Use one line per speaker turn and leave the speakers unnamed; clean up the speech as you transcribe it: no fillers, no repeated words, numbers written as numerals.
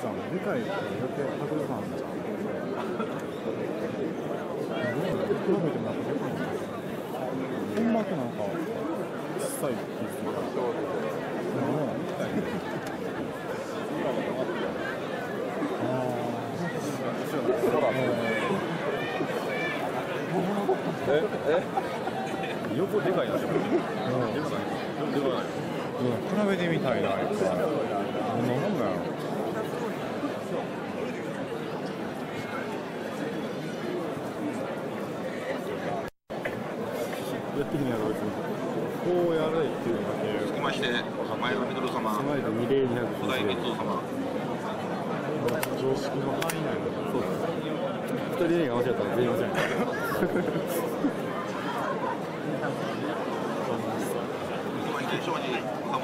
つはでかいって余計迫力あるんじゃん。比べてもなんかでかいんだよ。ほんまとなんか小さい気がする。
横でかいな。でかない。
比べてみたいな。どんなもんだよ。やってみやろう。こうやれっていうのだけ。
つきまして、前のミドル様、
備えて二礼二拍
古代密造様。
常識の範囲内の。そうです。一人でが間違ったら全員間違えた。
正直、様